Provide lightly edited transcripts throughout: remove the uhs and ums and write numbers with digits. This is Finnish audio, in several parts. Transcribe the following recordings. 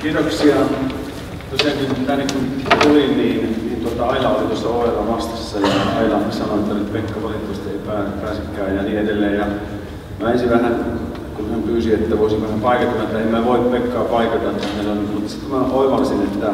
Kiitoksia. Tosiaan kun tänne kun tulin, niin Aila oli tuossa ovella vastassa ja Aila sanoi, että nyt Pekka valitettavasti ei pääsekään ja niin edelleen. Ja mä ensin vähän, kun hän pyysi, että voisin vähän paikata, että en mä voi Pekkaa paikata, mutta sitten mä oivalsin, että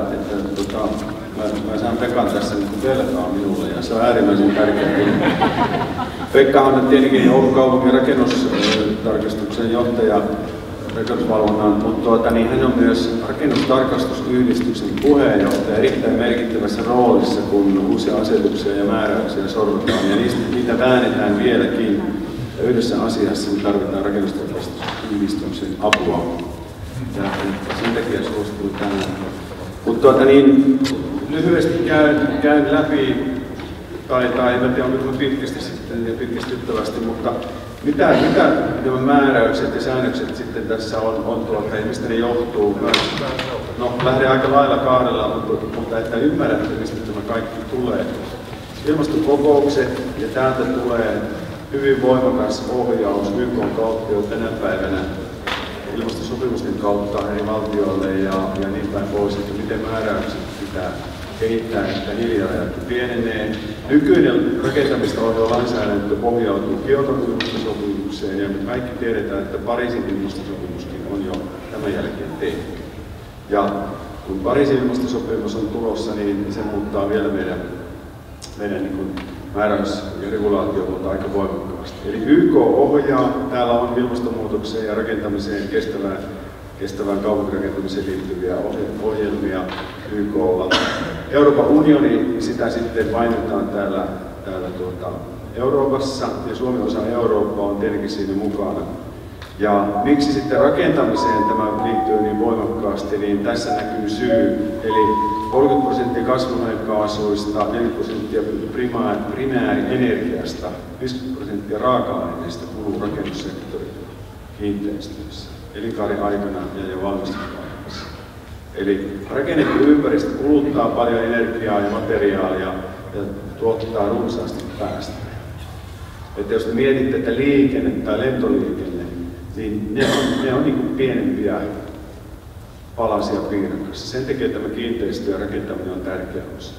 mä saan Pekan tässä niin velkaa minulle ja se on äärimmäisen tärkeää. Pekka on tietenkin Oulun kaupungin rakennustarkastuksen johtaja, rakennusvalvonnan, mutta niin hän on myös rakennustarkastusyhdistyksen puheenjohtaja erittäin merkittävässä roolissa, kun uusia asetuksia ja määräyksiä sorvataan ja niitä väännetään vieläkin. Ja yhdessä asiassa me tarvitaan rakennustarkastusyhdistyksen apua. Ja sen takia suosittelin tänään. Mutta lyhyesti käyn läpi, tai en tiedä onko pitkästi sitten ja pitkästyttävästi, mutta mitä nämä määräykset ja säännökset sitten tässä on ja mistä ne johtuu? No, lähden aika lailla kahdella, mutta että ymmärrätte, mistä tämä kaikki tulee. Ilmastokokoukset ja täältä tulee hyvin voimakas ohjaus YK:n kautta jo tänä päivänä ilmastosopimusten kautta eri valtioille ja niin päin pois, että miten määräykset pitää kehittää, että hiilijalanjälki pienenee. Nykyinen rakentamista ohjaava lainsäädäntö pohjautuu Kioton ilmastosopimukseen ja me kaikki tiedetään, että Pariisin ilmastosopimuskin on jo tämän jälkeen tehty. Ja kun Pariisin ilmastosopimus on tulossa, niin se muuttaa vielä meidän niin määräys- ja regulaatiopuolta aika voimakkaasti. Eli YK ohjaa, täällä on ilmastonmuutokseen ja rakentamiseen, kestävään kaupunkirakentamiseen liittyviä ohjelmia YK:lla. Euroopan unioni, sitä sitten painetaan täällä Euroopassa ja Suomen osa Eurooppaa on tietenkin siinä mukana. Ja miksi sitten rakentamiseen tämä liittyy niin voimakkaasti, niin tässä näkyy syy. Eli 30% kasvihuonekaasuista, 40% primäärienergiasta, 50% raaka-aineista kuluu rakennussektorilla kiinteistöissä elinkaaren aikana ja valmistusvaiheessa. Eli rakennettu ympäristö kuluttaa paljon energiaa ja materiaalia ja tuottaa runsaasti päästöjä. Että jos te mietitte, että liikenne tai lentoliikenne, niin ne on niin kuin pienempiä palasia piirakassa. Sen takia tämä kiinteistö ja rakentaminen on tärkeä osa.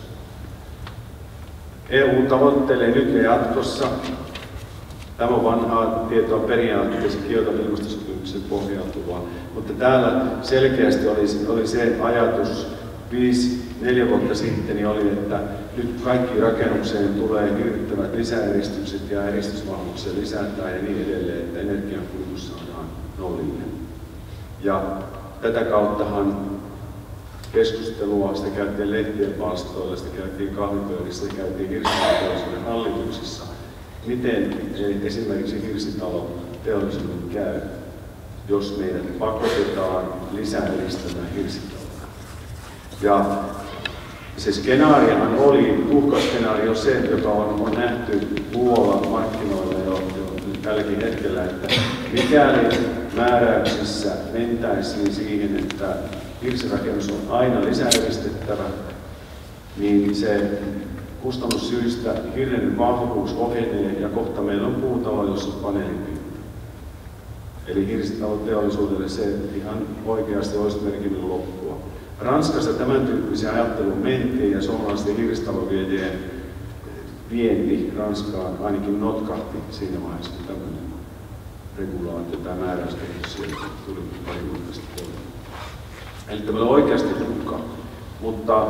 EU tavoittelee nyt ja jatkossa. Tämä on vanhaa tietoa periaatteessa Kioton ilmastosopimuksen pohjautuvaa, mutta täällä selkeästi oli se ajatus 4 vuotta sitten, niin oli, että nyt kaikki rakennukseen tulee hirvittävät lisäeristykset ja eristysvahvuuksia lisätään ja niin edelleen, että energiankulutus saadaan nollille. Ja tätä kauttahan keskustelua, sitä käytiin lehtien palstoilla, sitä käytiin kahvipöydissä, sitä käytiin hirsitaloteollisuuden hallituksissa. Miten esimerkiksi hirsitaloteollisuuden käy, jos meidät pakotetaan lisää eristämään hirsitaloa? Ja se skenaariahan oli, uhkaskenaario se, joka on nähty muualla markkinoilla jo tälläkin hetkellä, että mikäli määräyksissä mentäisiin siihen, että hirsirakennus on aina lisäeristettävä, niin se kustannussyistä hirren vahvuus ohenee ja kohta meillä on puutalo, jossa on paneelipinta. Eli hirsitaloteollisuudelle se ihan oikeasti olisi merkinnyt loppua. Ranskassa tämän tyyppisen ajattelun mentiin ja suomalaisten hirsitaloviejien vienti Ranskaan ainakin notkahti siinä vaiheessa, kun tämmöinen regulaatio tai määräyskehitys tuli pari vuotta sitten. Eli tämä on oikeasti uhka, mutta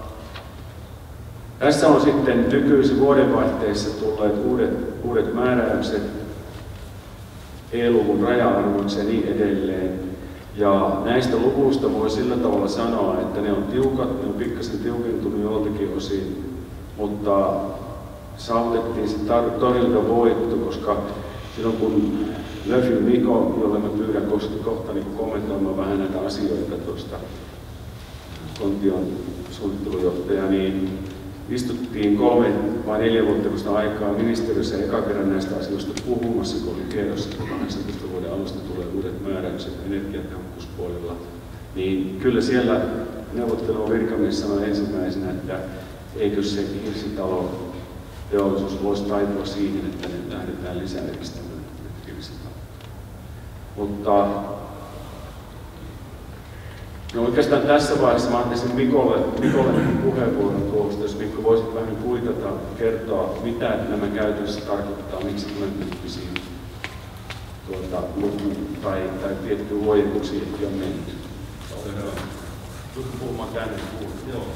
tässä on sitten nykyisen vuodenvaihteessa tulleet uudet määräykset, EU-luvun raja-arvoiksi ja niin edelleen. Ja näistä luvuista voi sillä tavalla sanoa, että ne on tiukat, ne on pikkasen tiukentunut joltakin osin, mutta saavutettiin se torjuntavoitto, koska silloin kun Löfyn Miko, jolle mä pyydän kohta niin kommentoimaan vähän näitä asioita tuosta Kontion suunnittelujohtaja, niin istuttiin 3 vai 4 vuotta aikaa ministeriössä eka kerran näistä asioista puhumassa, kun oli tiedossa, että 18 vuoden alusta tulee uudet määräykset energiatehokkuuspuolella. Niin kyllä siellä neuvottelun virkamies sanoi ensimmäisenä, että eikö se hirsitaloteollisuus voisi taipua siihen, että nyt lähdetään lisää edistämään hirsitaloa. Mutta No oikeastaan tässä vaiheessa mä antaisin Mikolle puheenvuoron tuosta, jos Mikko voisit vähän kuitata, kertoa mitä nämä käytännössä tarkoittaa, miksi tämän tyyppisiin lukuun tai tiettyyn huojennuksiin on menty. Tuletko puhumaan tänne? Joo.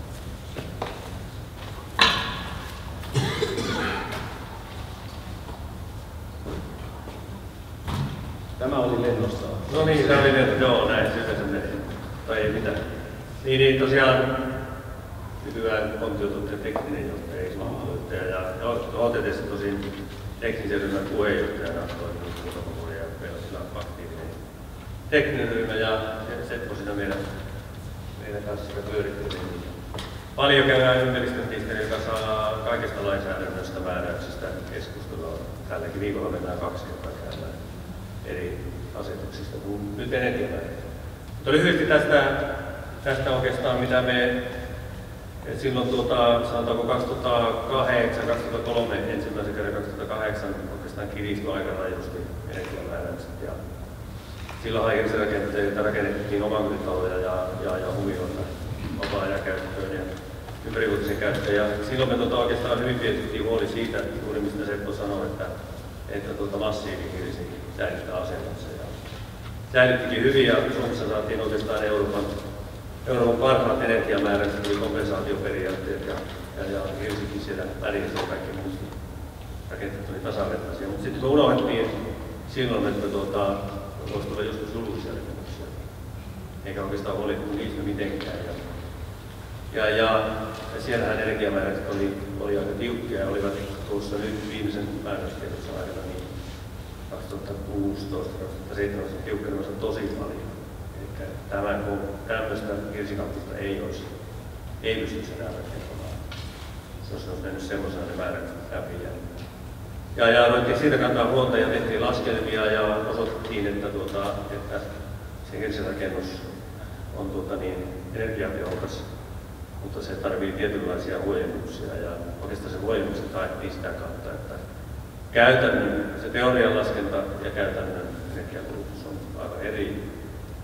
Tämä oli lennosta. No niin, tämä oli lennosta. Joo, näin se meni. Tai ei mitään. Niin tosiaan nykyään on työtuottaja tekninen johtaja, ei ja OTT:ssä tosin teknisen ryhmän puheenjohtajana toiminut muutama vuoden ja meillä on sillä aktiivinen tekninen ryhmä ja Seppo siinä meidän kanssa sitä pyöritteli. Paljon käydään ympäristöministeriön kanssa kaikesta lainsäädännöstä, määräyksistä keskustelua. Tälläkin viikolla mennään 2 kertaa käydään eri asetuksista kuin nyt energiamääräyksistä. Mutta lyhyesti tästä oikeastaan mitä me silloin sanotaanko 2008, 2003 ensimmäisen kerran 2008 oikeastaan kiristyi aika rajusti energiamääräykset ja silloin hirsirakenteita rakennettiin omakotitaloja ja huomioita vapaa-ajan käyttöön ja ympärivuotisen käyttöön ja silloin me oikeastaan hyvin pidettiin huoli siitä, juuri mistä Seppo sanoi, että massiivihirsi säilyttää asemansa ja säilyttikin hyvin ja Suomessa saatiin oikeastaan Euroopan parhaat energiamääräykset, eli kompensaatioperiaatteet ja hirsikin siellä välissä ja kaikki muut rakenteet oli tasavertaisia. Mutta sitten me unohdettiin silloin, että voisi tulla joskus julkisia rakennuksia, eikä oikeastaan huolittu niistä mitenkään. Ja siellähän energiamääräykset oli aika tiukkia ja olivat tuossa nyt viimeisen määräyskehityksen aikana niin 2016-2017 tiukkenemassa tosi paljon. Tämmöistä hirsikampusta ei pysty enää rakentamaan. Se olisi mennyt semmoisena ne määrät läpi. Ja ruvettiin siitä kantaa huolta ja tehtiin laskelmia ja osoitettiin, että se hirsirakennus on energiatehokas, mutta se tarvitsee tietynlaisia huojennuksia. Ja oikeastaan se huojennukset haettiin sitä kautta, että se teorian laskenta ja käytännön energiakulutus on aivan eri.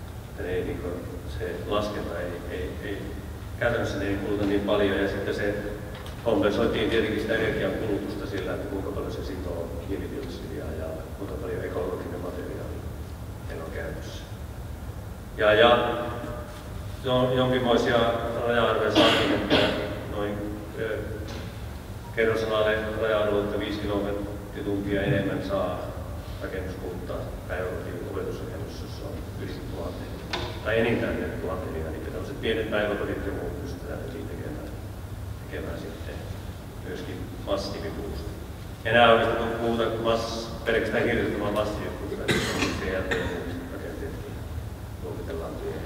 Se laskenta ei käytännössä ei kuluta niin paljon ja sitten se kompensoitiin tietenkin sitä energian kulutusta sillä, että kuinka paljon se sitoo hiilidioksidia ja kuinka paljon ekologinen materiaali meillä on käytössä. Ja jonkinmoisia raja-arvoja saatiin, että noin kerrosalalle raja-arvoilta 5 kilometrituntia enemmän saa rakennus kuluttaa päiväkotiin opetusrakennus, jossa on yli 1000. Tai enintään 1000, niin tämmöiset pienet päiväkodit ja muut pystytään tekemään sitten myöskin massiivipuusta. Enää oikeastaan puhuta pelkästään hirvittämään massiivipuusta, että rakenteetkin luokitellaan tuohon.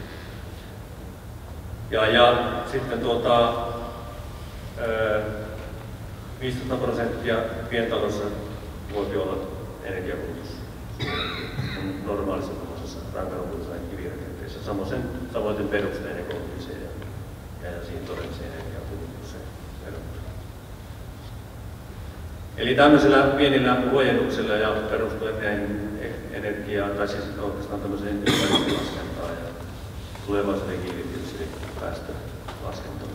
Ja sitten 15% pientalossa voi olla energiakulutus normaalissa rankarapuutisessa kivirakenteessa. Samoin perusteen ekologiseen ja siihen todelliseen energiakulutukseen verrattuna. Eli tämmöisellä pienillä huojennuksilla ja perustuen energiaa, tai siis oikeastaan tämmöiseen ympäristölaskentaan ja tulevaisuuden hiilidioksidin päästölaskentaan.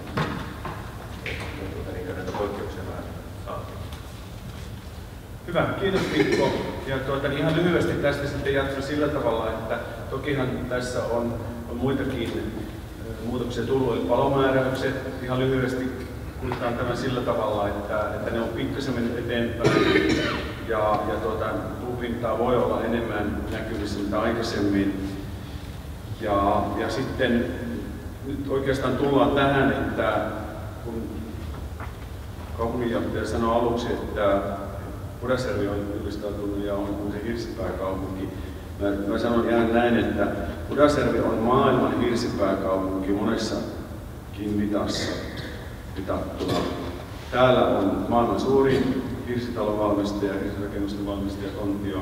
Niin näitä poikkeuksia vähän saatiin. Hyvä, kiitos Mikko. Ja ihan lyhyesti tästä sitten jatkaa sillä tavalla, että tokihan tässä on muitakin muutoksia tullut, eli palomääräykset. Ihan lyhyesti kuultaan tämän sillä tavalla, että ne on pikkasen mennyt eteenpäin ja puupintaa voi olla enemmän näkyvissä mitä aikaisemmin. Ja sitten nyt oikeastaan tullaan tähän, että kun kaupunginjohtaja sanoi aluksi, että Pudasjärvi on julistautunut ja on se hirsipääkaupunki. Mä sanon ihan näin, että Pudasjärvi on maailman hirsipääkaupunki monessakin mitassa mitattuna. Täällä on maailman suurin hirsitalon valmistaja, hirsirakennusten valmistaja Kontio.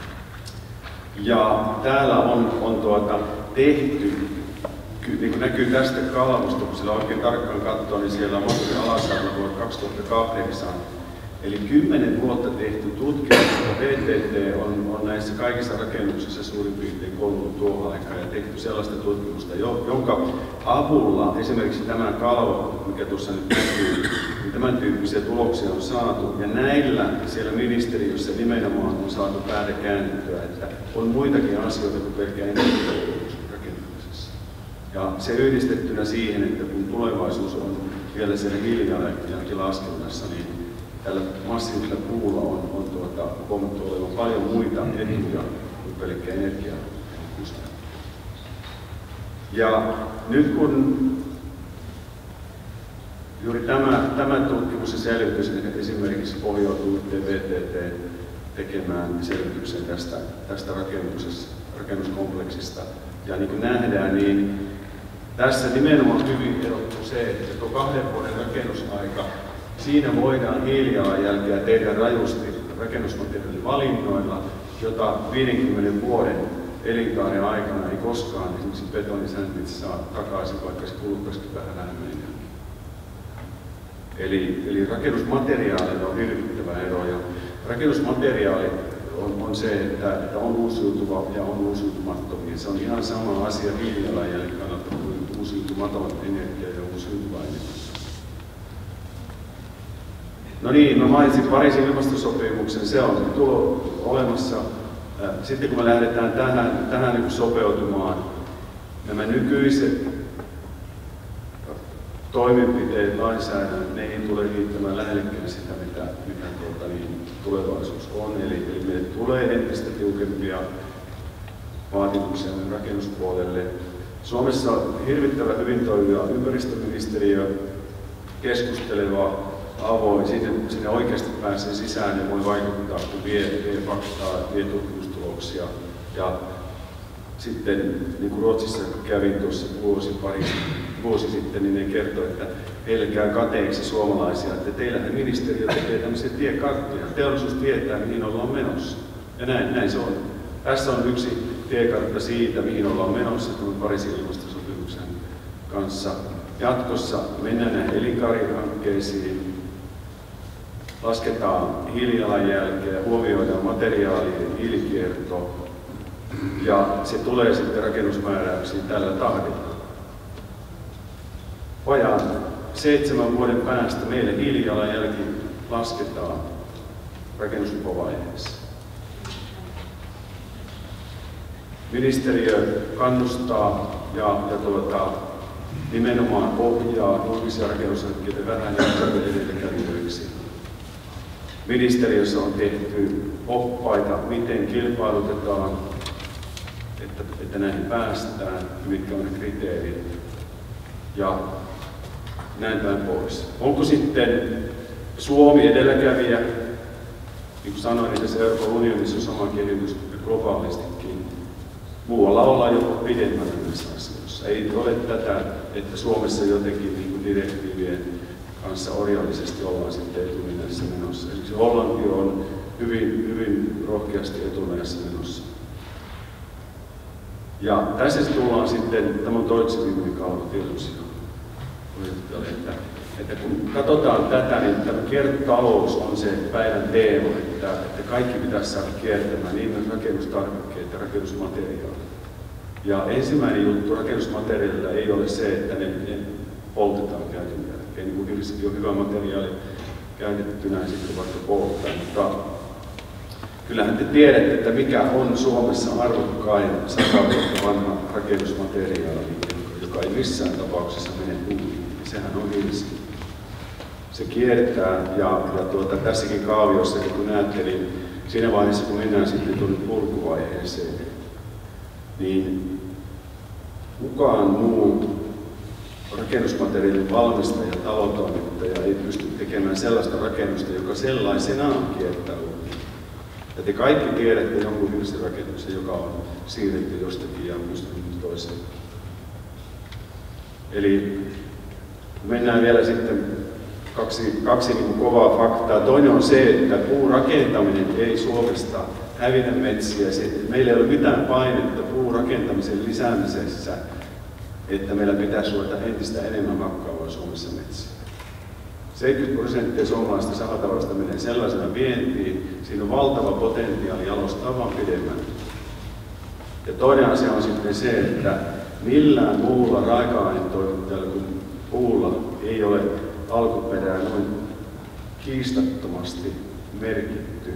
Ja täällä on tehty, niin kuin näkyy tästä kalvosta, kun sillä oikein tarkkaan katsoo, niin siellä on Mottori Alasaralla vuonna 2008. Eli 10 vuotta tehty tutkimus, VTT on näissä kaikissa rakennuksissa suurin piirtein kolunut tuohon aikaan. Ja tehty sellaista tutkimusta, jonka avulla esimerkiksi tämä kalvo, mikä tuossa nyt näkyy, niin tämän tyyppisiä tuloksia on saatu. Ja näillä siellä ministeriössä nimenomaan on saatu päätä käännettyä, että on muitakin asioita kuin pelkkä energiatehokkuus rakentamisessa. Ja se yhdistettynä siihen, että kun tulevaisuus on vielä siellä hiilijalanjälki laskennassa, niin tällä massiivisella puulla on huomattu olevan paljon muita etuja kuin pelkkä energiatehokkuus. Ja nyt kun juuri tämä tutkimus ja selvitys esimerkiksi pohjautuu VTT tekemään selvityksen tästä rakennuskompleksista. Ja niin kuin nähdään, niin tässä nimenomaan hyvin erottuu se, että tuo 2 vuoden rakennusaika, siinä voidaan hiilijalanjälkeä tehdä rajusti rakennusmateriaalivalinnoilla, jota 50 vuoden elinkaaren aikana ei koskaan esimerkiksi betonisäntit saa takaisin, vaikka se kuluttaisikin vähän vähemmän energiaa. Eli rakennusmateriaalilla on hirvittävä ero. Ja rakennusmateriaali on se, että on uusiutuva ja on uusiutumattomia. Se on ihan sama asia hiilijalanjäljen kannalta kuin uusiutumaton energia ja uusiutuva energia. No niin, mä mainitsin Pariisin ilmastosopimuksen, se on tullut olemassa. Sitten kun me lähdetään tähän niin sopeutumaan, nämä nykyiset toimenpiteet, lainsäädännöt, ne ei tule riittämään lähellekään sitä, mitä tulevaisuus on. Eli meille tulee entistä tiukempia vaatimuksia rakennuspuolelle. Suomessa on hirvittävän hyvin toimiva ympäristöministeriö, keskusteleva, avoin, sinne oikeasti pääsee sisään ja voi vaikuttaa, kun vie faktaa, vie tutkimustuloksia. Ja sitten, niin kuin Ruotsissa kävin tuossa vuosi sitten, niin ne kertoi, että heille käy kateeksi suomalaisia, että teillähän ministeriö tekee tämmöisiä tiekarttoja. Teollisuus tietää, mihin ollaan menossa. Ja näin se on. Tässä on yksi tiekartta siitä, mihin ollaan menossa tuon Pariisin ilmastosopimuksen kanssa. Jatkossa mennään näihin elinkaarihankkeisiin, lasketaan hiilijalanjälkeä, huomioidaan materiaalien hiilikierto ja se tulee sitten rakennusmääräyksiin tällä tahdilla. Vajaan 7 vuoden päästä meille hiilijalanjälki lasketaan rakennuslupavaiheessa. Ministeriö kannustaa ja nimenomaan ohjaa julkisia rakennushankkeita vähän edelläkävijöiksi. Ministeriössä on tehty oppaita, miten kilpailutetaan, että näihin päästään, mitkä on ne kriteerit ja näin päin pois. Onko sitten Suomi edelläkävijä? Niin kuin sanoin, niin tässä Euroopan unionissa on sama kehitys globaalistikin. Muualla ollaan jopa pidemmällä näissä asioissa. Ei ole tätä, että Suomessa jotenkin niin kuin direktiivien kanssa orjallisesti ollaan sitten etunenässä menossa. Esimerkiksi Hollanti on hyvin rohkeasti etunenässä menossa. Ja tässä tullaan sitten, tämä on toiseksi kalvo tietysti, että kun katsotaan tätä, niin tämä kiertotalous on se päivän teema, että kaikki pitäisi saada kiertämään, niin myös rakennustarvikkeet ja rakennusmateriaalit. Ja ensimmäinen juttu rakennusmateriaalilla ei ole se, että ne poltetaan käytön jälkeen, niin kuin hirveästi on hyvä materiaali käytettynä ja sitten vaikka polttaa. Mutta kyllähän te tiedätte, että mikä on Suomessa arvokkain 100 vuotta vanha rakennusmateriaali, joka ei missään tapauksessa mene puuhin. Sehän on hiilistä. Se kiertää ja tässäkin kaaviossa, kun näette, niin siinä vaiheessa kun mennään sitten tuonne purkuvaiheeseen, niin kukaan muu rakennusmateriaalin valmistaja, talotoimittaja ei pysty tekemään sellaista rakennusta, joka sellaisenaan kiertää uutta. Ja te kaikki tiedätte jonkun hirsirakennuksen, joka on siirretty jostakin ja pystynyt toiseen. Eli mennään vielä sitten kaksi niin kuin kovaa faktaa. Toinen on se, että puurakentaminen ei Suomesta hävitä metsiä. Meillä ei ole mitään painetta puurakentamisen lisäämisessä, että meillä pitäisi ruveta entistä enemmän hakkaamaan Suomessa metsiä. 70% suomalaisesta sahatavarasta menee sellaisena vientiin. Siinä on valtava potentiaali jalostaa vaan pidemmän. Ja toinen asia on sitten se, että millään muulla raaka-ainetoimittajalla kuin puulla ei ole alkuperää noin kiistattomasti merkitty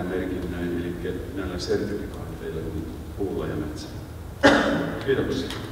alkuperämerkinnöin, eli näillä sertifikaateilla kuin puulla ja metsällä. Kiitoksia.